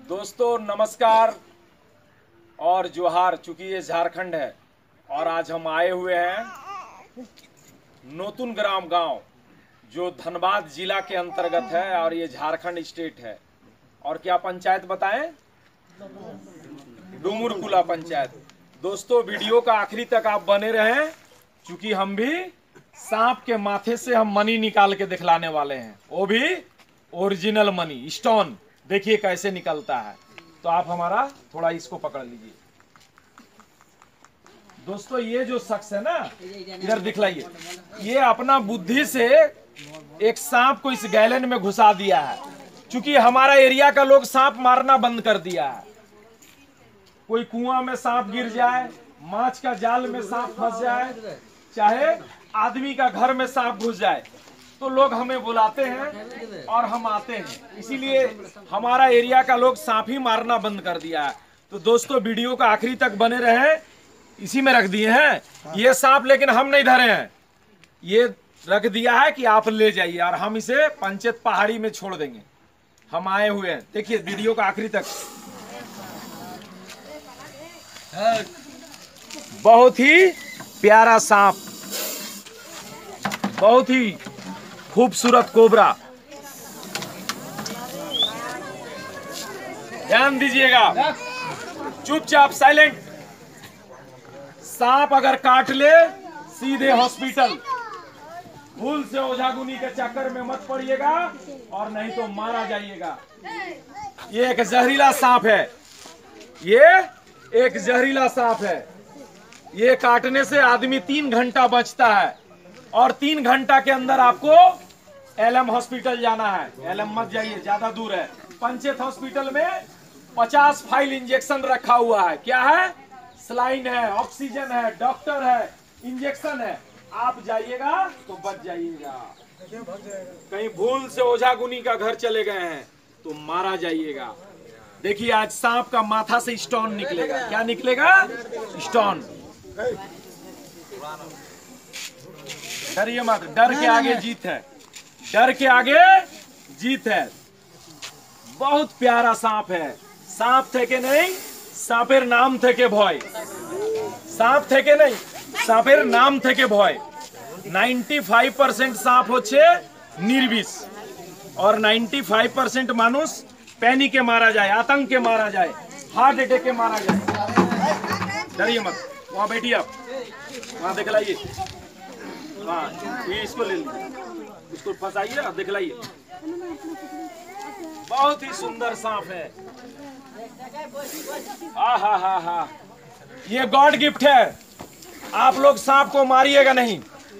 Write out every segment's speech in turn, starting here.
दोस्तों नमस्कार और जोहार। चूंकि ये झारखंड है और आज हम आए हुए हैं नूतन ग्राम गांव जो धनबाद जिला के अंतर्गत है और ये झारखंड स्टेट है। और क्या पंचायत बताएं? डुमुरकुला पंचायत। दोस्तों वीडियो का आखिरी तक आप बने रहें, क्योंकि हम भी सांप के माथे से हम मनी निकाल के दिखलाने वाले हैं, वो भी ओरिजिनल मनी स्टोन। देखिए कैसे निकलता है। तो आप हमारा थोड़ा इसको पकड़ लीजिए। दोस्तों ये जो शख्स है ना, इधर दिखलाइए, ये अपना बुद्धि से एक सांप को इस गैलन में घुसा दिया है। क्योंकि हमारा एरिया का लोग सांप मारना बंद कर दिया है। कोई कुआं में सांप गिर जाए, माछ का जाल में सांप फंस जाए, चाहे आदमी का घर में सांप घुस जाए, तो लोग हमें बुलाते हैं और हम आते हैं। इसीलिए हमारा एरिया का लोग सांप ही मारना बंद कर दिया है। तो दोस्तों वीडियो का आखिरी तक बने रहें। इसी में रख दिए हैं ये सांप, लेकिन हम नहीं धरे हैं, ये रख दिया है कि आप ले जाइए और हम इसे पंचायत पहाड़ी में छोड़ देंगे। हम आए हुए हैं, देखिए वीडियो का आखिरी तक। बहुत ही प्यारा सांप, बहुत ही खूबसूरत कोबरा। ध्यान दीजिएगा, चुपचाप साइलेंट। सांप अगर काट ले सीधे हॉस्पिटल। भूल से ओझागुनी के चक्कर में मत पड़िएगा और नहीं तो मारा जाइएगा। ये एक जहरीला सांप है, ये एक जहरीला सांप है। ये काटने से आदमी 3 घंटा बचता है और 3 घंटा के अंदर आपको एलएम हॉस्पिटल जाना है। एलएम मत जाइए, ज्यादा दूर है। पंचायत हॉस्पिटल में 50 फाइल इंजेक्शन रखा हुआ है। क्या है? सलाइन है, ऑक्सीजन है, डॉक्टर है, इंजेक्शन है। आप जाइएगा तो बच जाइएगा। कहीं भूल से ओझागुनी का घर चले गए हैं तो मारा जाइएगा। देखिए आज सांप का माथा से स्टोन निकलेगा। क्या निकलेगा? स्टोन। डरिए मत, डर के आगे जीत है, डर के आगे जीत है। बहुत प्यारा सांप है। सांप थे के नहीं, सांपेर नाम थे के भय। सांप थे के नहीं, सांपेर नाम थे के भय। 95% सांप होच्छे निर्विष और 95% मानुष पैनिक के मारा जाए, आतंक के मारा जाए, हार्ट अटैक के मारा जाए। डरिए मत, वहां बैठिए आप, वहां दिखलाइए। हाँ ये इसको ले लीजिए, इसको फंसाइए और दिखलाइए। बहुत ही सुंदर सांप है। हा हा हा, ये गॉड गिफ्ट है। आप लोग सांप को मारिएगा नहीं।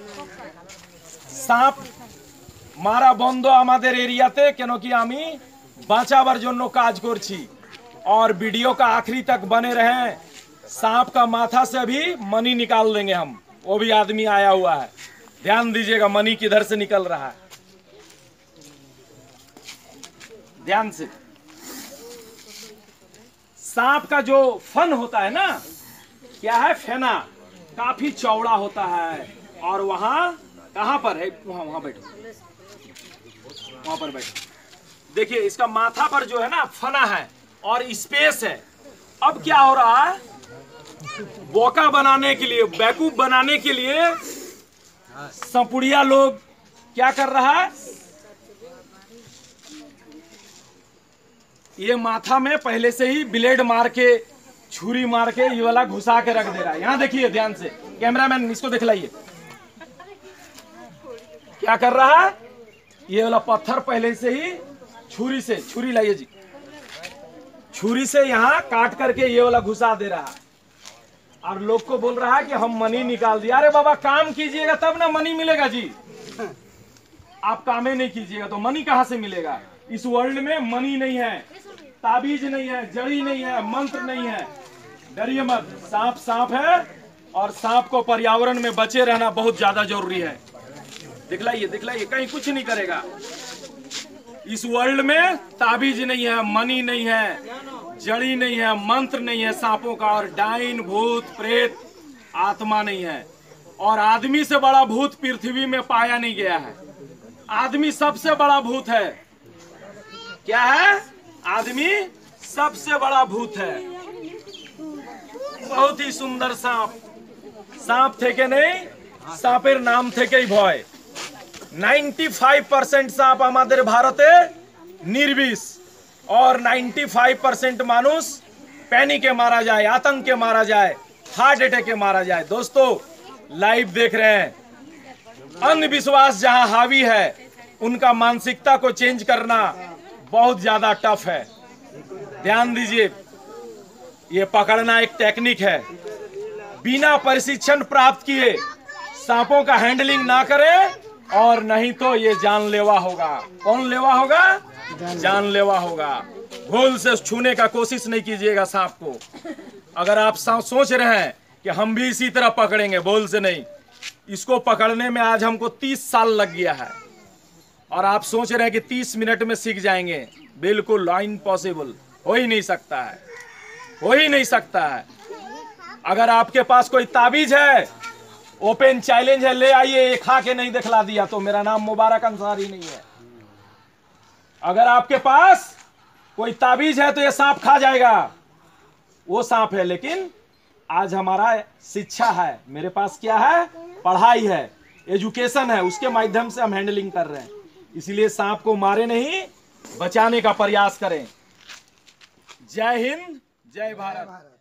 सांप मारा बंद आमादेर एरियाते, क्योंकि आमी बाँचाবার জন্য কাজ করছি। और वीडियो का आखिरी तक बने रहें। सांप का माथा से अभी मनी निकाल देंगे हम, वो भी आदमी आया हुआ है। ध्यान दीजिएगा मनी किधर से निकल रहा है, ध्यान से। सांप का जो फन होता है ना, क्या है? फेना काफी चौड़ा होता है। और वहां कहां पर है? वहां बैठो, वहां पर बैठो। देखिए इसका माथा पर जो है ना फना है और स्पेस है। अब क्या हो रहा है? बोका बनाने के लिए, बेवकूफ बनाने के लिए संपुड़िया लोग क्या कर रहा है? ये माथा में पहले से ही ब्लेड मार के, छुरी मार के ये वाला घुसा के रख दे रहा है। यहाँ देखिए ध्यान से, कैमरामैन इसको दिखलाइए क्या कर रहा है। ये वाला पत्थर पहले से ही छुरी से, छुरी लाइए जी, छुरी से यहाँ काट करके ये वाला घुसा दे रहा है और लोग को बोल रहा है कि हम मनी निकाल दिया। अरे बाबा काम कीजिएगा तब ना मनी मिलेगा जी। आप काम ही नहीं कीजिएगा तो मनी कहाँ से मिलेगा? इस वर्ल्ड में मनी नहीं है, ताबीज नहीं है, जड़ी नहीं है, मंत्र नहीं है। डरिए मत, सांप सांप है और सांप को पर्यावरण में बचे रहना बहुत ज्यादा जरूरी है। दिखलाइए दिखलाइए, कहीं कुछ नहीं करेगा। इस वर्ल्ड में ताबीज नहीं है, मनी नहीं है, जड़ी नहीं है, मंत्र नहीं है सांपों का, और डाइन भूत प्रेत आत्मा नहीं है। और आदमी से बड़ा भूत पृथ्वी में पाया नहीं गया है। आदमी सबसे बड़ा भूत है। क्या है? आदमी सबसे बड़ा भूत है। बहुत ही सुंदर सांप। सांप थे के नहीं, सांपेर नाम थे के भय। 95% सांप हमारे भारते निर्विष और 95% मानुष पैनिक के मारा जाए, आतंक के मारा जाए, हार्ट अटैक के मारा जाए। दोस्तों लाइव देख रहे हैं, अंधविश्वास जहां हावी है उनका मानसिकता को चेंज करना बहुत ज्यादा टफ है। ध्यान दीजिए, ये पकड़ना एक टेक्निक है। बिना प्रशिक्षण प्राप्त किए सांपों का हैंडलिंग ना करें और नहीं तो ये जानलेवा होगा। कौन लेवा होगा? जानलेवा होगा। भूल से छूने का कोशिश नहीं कीजिएगा सांप को। अगर आप सोच रहे हैं कि हम भी इसी तरह पकड़ेंगे, बोल से नहीं। इसको पकड़ने में आज हमको 30 साल लग गया है और आप सोच रहे हैं कि 30 मिनट में सीख जाएंगे। बिल्कुल इम्पॉसिबल, हो ही नहीं सकता है, हो ही नहीं सकता है। अगर आपके पास कोई ताबीज है, ओपन चैलेंज है, ले आइए। ये खा के नहीं दिखला दिया तो मेरा नाम मुबारक अंसारी नहीं है। अगर आपके पास कोई ताबीज है तो ये सांप खा जाएगा, वो सांप है। लेकिन आज हमारा शिक्षा है, मेरे पास क्या है? पढ़ाई है, एजुकेशन है, उसके माध्यम से हम हैंडलिंग कर रहे हैं। इसलिए सांप को मारे नहीं, बचाने का प्रयास करें। जय हिंद, जय भारत।